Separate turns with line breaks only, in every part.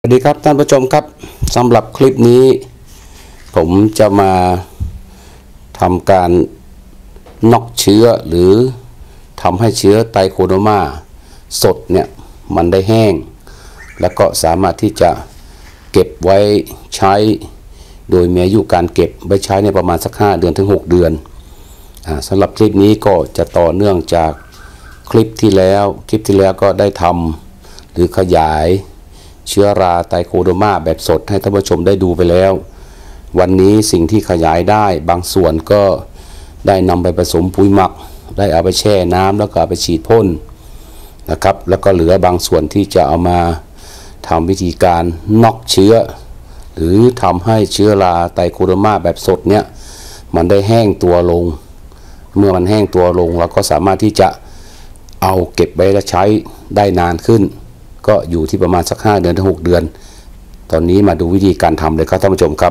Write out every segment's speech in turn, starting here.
สวัสดีครับท่านผู้ชมครับสำหรับคลิปนี้ผมจะมาทำการน็อกเชื้อหรือทำให้เชื้อไตโคโดมาสดเนี่ยมันได้แห้งแล้วก็สามารถที่จะเก็บไว้ใช้โดยมีอายุการเก็บไว้ใช้ในประมาณสัก5 เดือนถึง 6 เดือนสำหรับคลิปนี้ก็จะต่อเนื่องจากคลิปที่แล้วก็ได้ทำหรือขยายเชื้อราไตโคโดมาแบบสดให้ท่านผู้ชมได้ดูไปแล้ววันนี้สิ่งที่ขยายได้บางส่วนก็ได้นำไปผสมปุ๋ยหมักได้เอาไปแช่น้ำแล้วก็เอาไปฉีดพ่นนะครับแล้วก็เหลือบางส่วนที่จะเอามาทำวิธีการน็อกเชื้อหรือทำให้เชื้อราไตโคโดมาแบบสดเนี่ยมันได้แห้งตัวลงเมื่อมันแห้งตัวลงเราก็สามารถที่จะเอาเก็บไว้และใช้ได้นานขึ้นก็อยู่ที่ประมาณสัก5 เดือนถึง 6 เดือนตอนนี้มาดูวิธีการทำเลยครับท่านผู้ชมครับ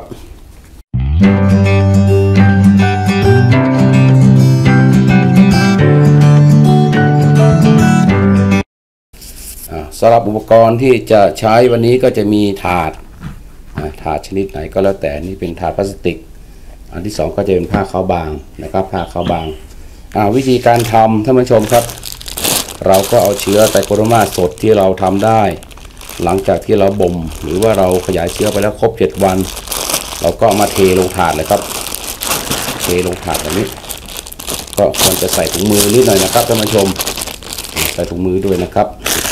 สำหรับอุปกรณ์ที่จะใช้วันนี้ก็จะมีถาดชนิดไหนก็แล้วแต่นี่เป็นถาดพลาสติกอันที่2ก็จะเป็นผ้าขาวบางนะครับผ้าขาวบางวิธีการทำท่านผู้ชมครับเราก็เอาเชื้อไตโคโดมาสดที่เราทำได้หลังจากที่เราบ่มหรือว่าเราขยายเชื้อไปแล้วครบ7 วันเราก็มาเทลงถาดเลยครับเทลงถาดแบบนี้ก็ควรจะใส่ถุงมือนิดหน่อยนะครับท่านผู้ชมใส่ถุงมือด้วยนะครับ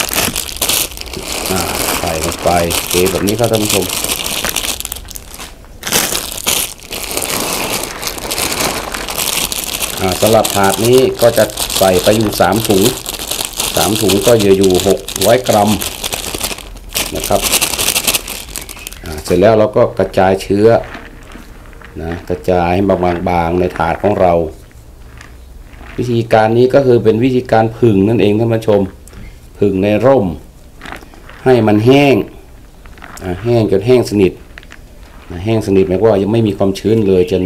ใส่ลงไปเทแบบนี้ครับท่านผู้ชมสำหรับถาดนี้ก็จะใส่ไปอยู่3 ถุงก็อยู่600 กรัมนะครับเสร็จแล้วเราก็กระจายเชื้อกระจายให้บางๆในถาดของเราวิธีการนี้ก็คือเป็นวิธีการผึ่งนั่นเองท่านผู้ชมผึ่งในร่มให้มันแห้งแห้งจนแห้งสนิทแห้งสนิทหมายความว่ายังไม่มีความชื้นเลยจน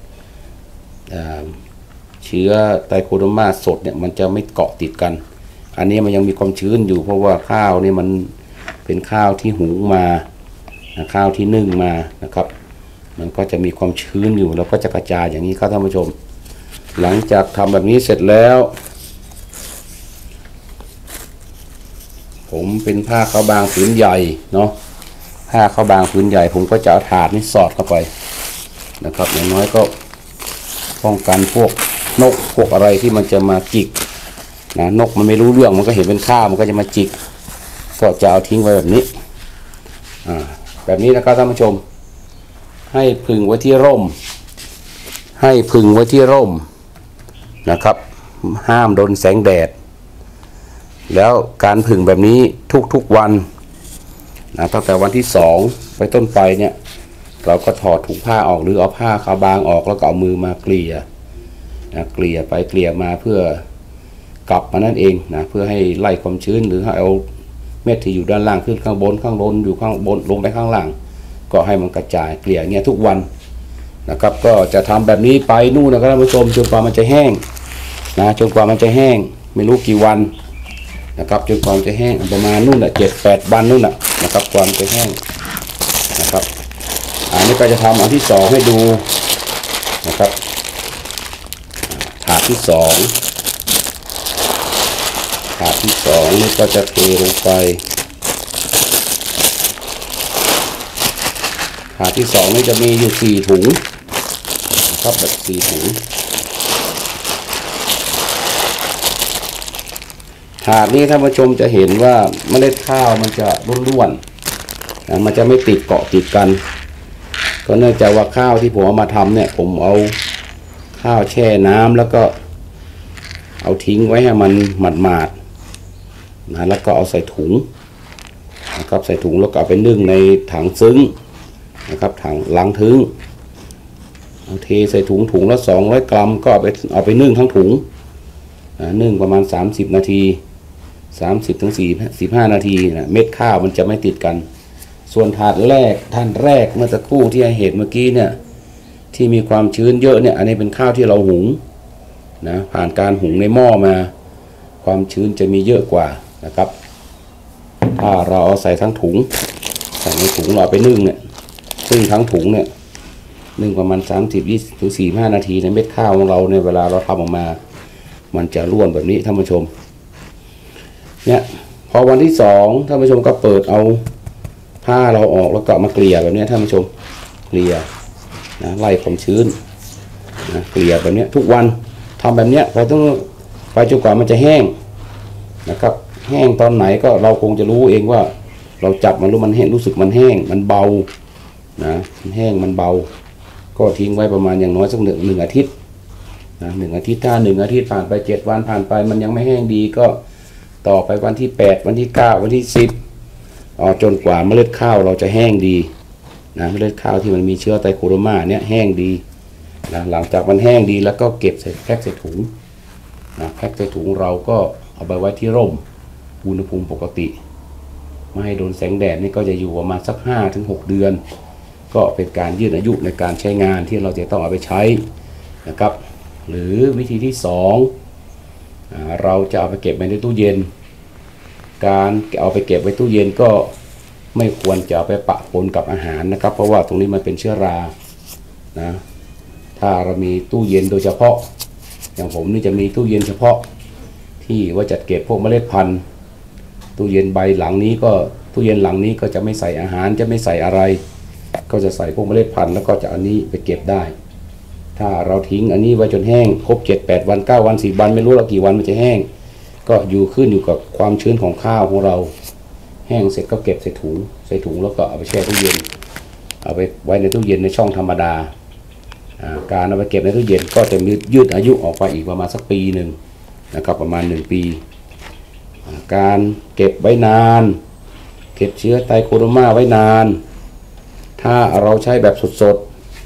เชื้อไตโคโดมาสดเนี่ยมันจะไม่เกาะติดกันอันนี้มันยังมีความชื้นอยู่เพราะว่าข้าวนี่มันเป็นข้าวที่หุงมาข้าวที่นึ่งมานะครับมันก็จะมีความชื้นอยู่แล้วก็จะกระจายอย่างนี้ครับท่านผู้ชมหลังจากทำแบบนี้เสร็จแล้วผมเป็นผ้าขาวบางผืนใหญ่เนาะผ้าขาวบางผืนใหญ่ผมก็จะเอาถาดนี้สอดเข้าไปนะครับอย่างน้อยก็ป้องกันพวกนกพวกอะไรที่มันจะมาจิกนกมันไม่รู้เรื่องมันก็เห็นเป็นข้าวมันก็จะมาจิกก็จะเอาทิ้งไว้แบบนี้แบบนี้นะครับท่านผู้ชมให้พึ่งไว้ที่ร่มนะครับห้ามโดนแสงแดดแล้วการผึ่งแบบนี้ทุกๆวันตั้งแต่วันที่2ไปต้นไปเนี่ยเราก็ถอดถุงผ้าออกหรือเอาผ้าขาวบางออกแล้วก็เอามือมาเกลี่ยไปเกลี่ยมาเพื่อกลับมานั่นเองเพื่อให้ไล่ความชื้นหรือให้เอาเม็ดที่อยู่ด้านล่างขึ้นข้างบนอยู่ข้างบนลงไปข้างล่างก็ให้มันกระจายเกลี่ยเงี้ยทุกวันนะครับก็จะทำแบบนี้ไปนู่นนะครับท่านผู้ชมจนกว่ามันจะแห้งจนกว่ามันจะแห้งไม่รู้กี่วันนะครับจนกว่ามันจะแห้งประมาณนู่น7-8 วันนู่นนะครับความจะแห้งนะครับอันนี้ก็จะทำอันที่2ให้ดูนะครับถาดที่2นี่ก็จะเทลงไปถาดที่2นี่จะมีอยู่4 ถุงนะครับแบบ4 ถุงถาดนี้ท่านผู้ชมจะเห็นว่าเมล็ดข้าวมันจะร่วนๆมันจะไม่ติดเกาะติดกันก็เนื่องจากว่าข้าวที่ผมเอามาทำเนี่ยผมเอาข้าวแช่น้ำแล้วก็เอาทิ้งไว้ให้มันหมาดๆแล้วก็เอาใส่ถุงนะครับใส่ถุงแล้วก็เอาไปนึ่งในถังซึ้งนะครับถังล้างทึ้งเอาเทใส่ถุงละ200 กรัมก็เอาไปนึ่งทั้งถุงนึ่งประมาณ30 นาที30 ถึง 45 นาทีเม็ดข้าวมันจะไม่ติดกันส่วนถาดแรกเมื่อสักครู่ที่เห็นเมื่อกี้เนี่ยที่มีความชื้นเยอะเนี่ยอันนี้เป็นข้าวที่เราหุงผ่านการหุงในหม้อมาความชื้นจะมีเยอะกว่านะครับถ้าเราเอาใส่ทั้งถุงส่ในถุงเราไปนึ่งเนี่ยซึ่งทั้งถุงเนี่ยนึ่งประมาณ30-20 ถึง 45 นาทีในเม็ดข้าวของเราเนี่ยเวลาเราทำออกมามันจะร่วนแบบนี้ท่านผู้ชมเนี่ยพอวันที่2ท่านผู้ชมก็เปิดเอาผ้าเราออกแล้วก็มาเกลี่ยแบบนี้ท่านผู้ชมเกลี่ยนะไล่ความชื้นนะเกลี่ยแบบนี้ทุกวันทำแบบนี้พอต้องไปจนกว่ามันจะแห้งนะครับแห้งตอนไหนก็เราคงจะรู้เองว่าเราจับมันรู้มันแห้งรู้สึกมันแห้งมันเบานะมันแห้งมันเบาก็ทิ้งไว้ประมาณอย่างน้อยสักหนึ่งอาทิตย์นะ1 อาทิตย์ถ้า1 อาทิตย์ผ่านไป7 วันผ่านไปมันยังไม่แห้งดีก็ต่อไปวันที่8วันที่9วันที่10จนกว่าเมล็ดข้าวเราจะแห้งดีนะเมล็ดข้าวที่มันมีเชื้อไตโคโดมาเนี่ยแห้งดีนะหลังจากมันแห้งดีแล้วก็เก็บใส่แพ็คใส่ถุงนะแพ็คใส่ถุงเราก็เอาไปไว้ที่ร่มอุณหภูมิปกติไม่ให้โดนแสงแดดนี่ก็จะอยู่ประมาณสัก5-6 เดือนก็เป็นการยืดอายุในการใช้งานที่เราจะต้องเอาไปใช้นะครับหรือวิธีที่2เราจะเอาไปเก็บไว้ในตู้เย็นการเอาไปเก็บไว้ตู้เย็นก็ไม่ควรจะเอาไปปะปนกับอาหารนะครับเพราะว่าตรงนี้มันเป็นเชื้อรานะถ้าเรามีตู้เย็นโดยเฉพาะอย่างผมนี่จะมีตู้เย็นเฉพาะที่ว่าจัดเก็บพวกเมล็ดพันธุ์ตู้เย็นใบหลังนี้ก็ตู้เย็นหลังนี้ก็จะไม่ใส่อาหารจะไม่ใส่อะไรก็จะใส่พวกเมล็ดพันธุ์แล้วก็จะอันนี้ไปเก็บได้ถ้าเราทิ้งอันนี้ไว้จนแห้งครบ7-8 วัน9 วัน10 วันไม่รู้ละกี่วันมันจะแห้งก็ขึ้นอยู่กับความชื้นของข้าวของเราแห้งเสร็จก็เก็บใส่ถุงแล้วก็เอาไปแช่ตู้เย็นเอาไปไว้ในตู้เย็นในช่องธรรมดาการเอาไปเก็บในตู้เย็นก็จะยืดอายุออกไปอีกประมาณสักปีหนึ่งนะครับประมาณ1 ปีการเก็บไว้นานเก็บเชื้อไตโคโดมาไว้นานถ้าเราใช้แบบสด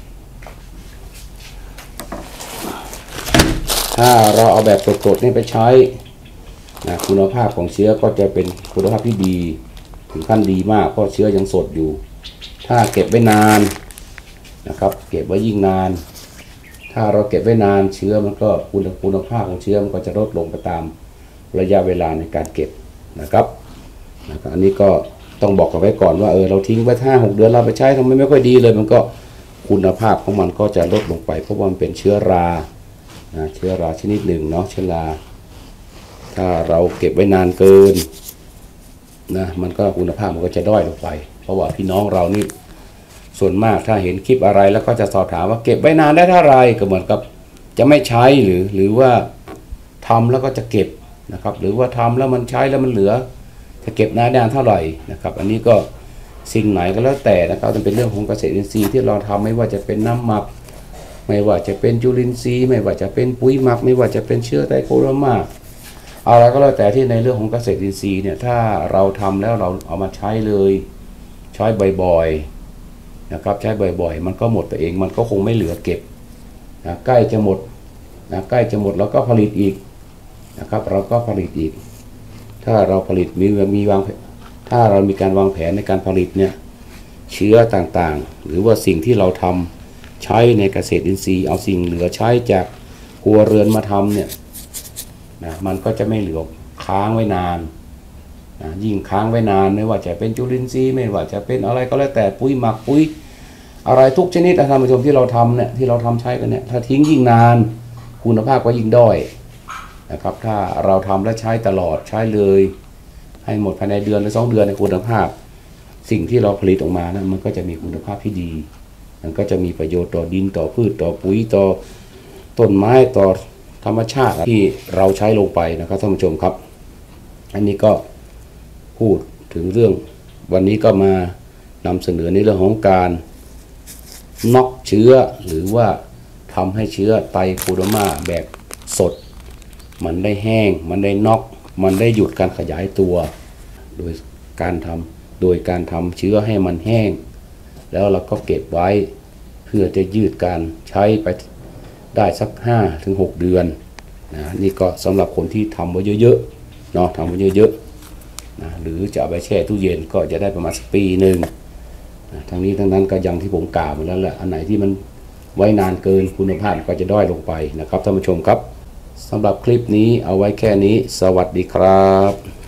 ๆถ้าเราเอาแบบสดๆนี่ไปใช้นะคุณภาพของเชื้อก็จะเป็นคุณภาพที่ดีถึงขั้นดีมากเพราะเชื้อยังสดอยู่ถ้าเก็บไว้นานนะครับเก็บไว้ยิ่งนานถ้าเราเก็บไว้นานเชื้อมันก็คุณภาพของเชื้อมันก็จะลดลงไปตามระยะเวลาในการเก็บนะครับอันนี้ก็ต้องบอกกันไว้ก่อนว่าเราทิ้งไว้5-6 เดือนเราไปใช้ทำไมไม่ค่อยดีเลยมันก็คุณภาพของมันก็จะลดลงไปเพราะว่ามันเป็นเชื้อราเชื้อราชนิดหนึ่งเนาะเชื้อราถ้าเราเก็บไว้นานเกินนะมันก็คุณภาพมันก็จะด้อยลงไปเพราะว่าพี่น้องเรานี่ส่วนมากถ้าเห็นคลิปอะไรแล้วก็จะสอบถามว่าเก็บไว้นานได้เท่าไรก็เหมือนกับจะไม่ใช้หรือว่าทำแล้วก็จะเก็บนะครับหรือว่าทำแล้วมันใช้แล้วมันเหลือจะเก็บนานเท่าไหร่นะครับอันนี้ก็สิ่งไหนก็แล้วแต่นะครับมันเป็นเรื่องของเกษตรอินทรีย์ที่เราทำไม่ว่าจะเป็นน้ำหมักไม่ว่าจะเป็นจุลินทรีย์ไม่ว่าจะเป็นปุ๋ยหมักไม่ว่าจะเป็นเชื้อไตโคโดมาอะไรก็แล้วแต่ที่ในเรื่องของเกษตรอินทรีย์เนี่ยถ้าเราทำแล้วเราเอามาใช้เลยใช้บ่อยๆนะครับใช้บ่อยๆมันก็หมดไปเองมันก็คงไม่เหลือเก็บนะใกล้จะหมดเราก็ผลิตอีกนะครับเราก็ผลิตอีกถ้าเราผลิตถ้าเรามีการวางแผนในการผลิตเนี่ยเชื้อต่างๆหรือว่าสิ่งที่เราทำใช้ในเกษตรอินทรีย์เอาสิ่งเหลือใช้จากครัวเรือนมาทำเนี่ยนะมันก็จะไม่เหลือค้างไว้นานนะยิ่งค้างไว้นานไม่ว่าจะเป็นจุลินทรีย์ไม่ว่าจะเป็นอะไรก็แล้วแต่ปุ๋ยหมักปุ๋ยอะไรทุกชนิดนะท่านผู้ชมที่เราทำเนี่ยที่เราทำใช้กันเนี่ยถ้าทิ้งยิ่งนานคุณภาพก็ยิ่งด้อยนะครับถ้าเราทำและใช้ตลอดใช้เลยให้หมดภายในเดือนหรือ2 เดือนในคุณภาพสิ่งที่เราผลิตออกมานะมันก็จะมีคุณภาพที่ดีมันก็จะมีประโยชน์ต่อดินต่อพืชต่อปุ๋ยต่อต้นไม้ต่อธรรมชาติที่เราใช้ลงไปนะครับท่านผู้ชมครับอันนี้ก็พูดถึงเรื่องวันนี้ก็มานำเสนอในเรื่องของการน็อกเชื้อหรือว่าทำให้เชื้อไตโคโดมาแบบสดมันได้แห้งมันได้น็อกมันได้หยุดการขยายตัวโดยการทำเชื้อให้มันแห้งแล้วเราก็เก็บไว้เพื่อจะยืดการใช้ไปได้สัก5-6 เดือนนะนี่ก็สำหรับคนที่ทำไว้เยอะๆเนาะทำไว้เยอะๆนะหรือจะเอาไปแช่ตู้เย็นก็จะได้ประมาณสักปีหนึ่งนะทั้งนี้ทั้งนั้นก็อย่างที่ผมกล่าวมาแล้วแหละอันไหนที่มันไว้นานเกินคุณภาพก็จะด้อยลงไปนะครับท่านผู้ชมครับสำหรับคลิปนี้เอาไว้แค่นี้สวัสดีครับ